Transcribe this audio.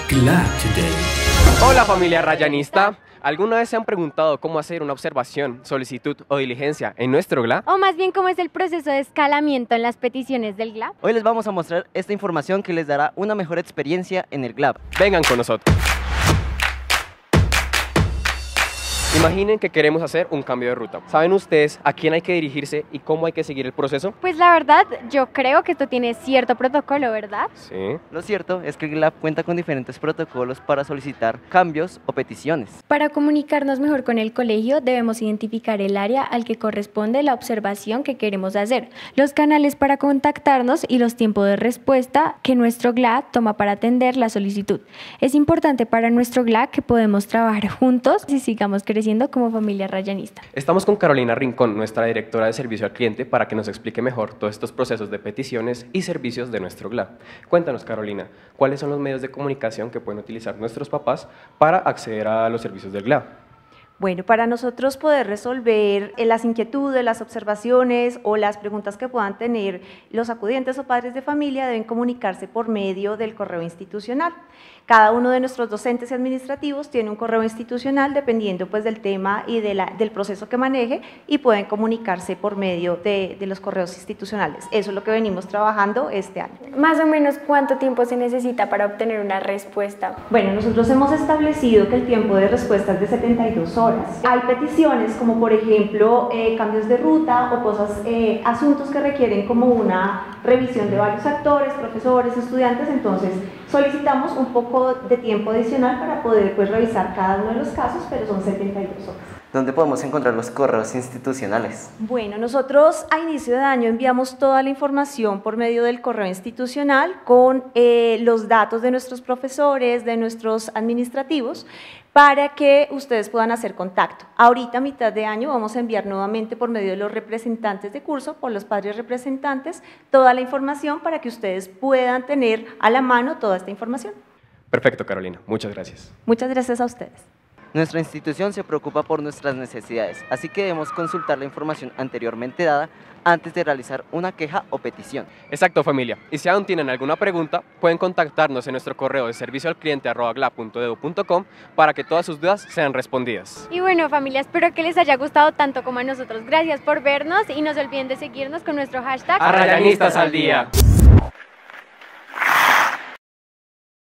Glad Today. Hola familia rayanista. ¿Alguna vez se han preguntado cómo hacer una observación, solicitud o diligencia en nuestro GLA? O más bien cómo es el proceso de escalamiento en las peticiones del GLAP. Hoy les vamos a mostrar esta información que les dará una mejor experiencia en el GLAP. Vengan con nosotros. Imaginen que queremos hacer un cambio de ruta. ¿Saben ustedes a quién hay que dirigirse y cómo hay que seguir el proceso? Pues la verdad, yo creo que esto tiene cierto protocolo, ¿verdad? Sí. Lo cierto es que el GLAP cuenta con diferentes protocolos para solicitar cambios o peticiones. Para comunicarnos mejor con el colegio, debemos identificar el área al que corresponde la observación que queremos hacer, los canales para contactarnos y los tiempos de respuesta que nuestro GLA toma para atender la solicitud. Es importante para nuestro GLA que podemos trabajar juntos y sigamos creciendo como familia rayanista. Estamos con Carolina Rincón, nuestra directora de servicio al cliente, para que nos explique mejor todos estos procesos de peticiones y servicios de nuestro GLA. Cuéntanos, Carolina, ¿cuáles son los medios de comunicación que pueden utilizar nuestros papás para acceder a los servicios del GLA? Bueno, para nosotros poder resolver las inquietudes, las observaciones o las preguntas que puedan tener los acudientes o padres de familia, deben comunicarse por medio del correo institucional. Cada uno de nuestros docentes y administrativos tiene un correo institucional dependiendo pues del tema y del proceso que maneje, y pueden comunicarse por medio de los correos institucionales. Eso es lo que venimos trabajando este año. Más o menos, ¿cuánto tiempo se necesita para obtener una respuesta? Bueno, nosotros hemos establecido que el tiempo de respuesta es de 72 horas. Hay peticiones como por ejemplo cambios de ruta o cosas, asuntos que requieren como una revisión de varios actores, profesores, estudiantes, entonces solicitamos un poco de tiempo adicional para poder pues revisar cada uno de los casos, pero son 72 horas. ¿Dónde podemos encontrar los correos institucionales? Bueno, nosotros a inicio de año enviamos toda la información por medio del correo institucional con los datos de nuestros profesores, de nuestros administrativos, para que ustedes puedan hacer contacto. Ahorita a mitad de año vamos a enviar nuevamente por medio de los representantes de curso, por los padres representantes, toda la información para que ustedes puedan tener a la mano toda esta información. Perfecto, Carolina. Muchas gracias. Muchas gracias a ustedes. Nuestra institución se preocupa por nuestras necesidades, así que debemos consultar la información anteriormente dada antes de realizar una queja o petición. Exacto, familia. Y si aún tienen alguna pregunta, pueden contactarnos en nuestro correo de servicioalcliente@gla.edu.com para que todas sus dudas sean respondidas. Y bueno, familia, espero que les haya gustado tanto como a nosotros. Gracias por vernos y no se olviden de seguirnos con nuestro hashtag ¡A Rayanistas al día!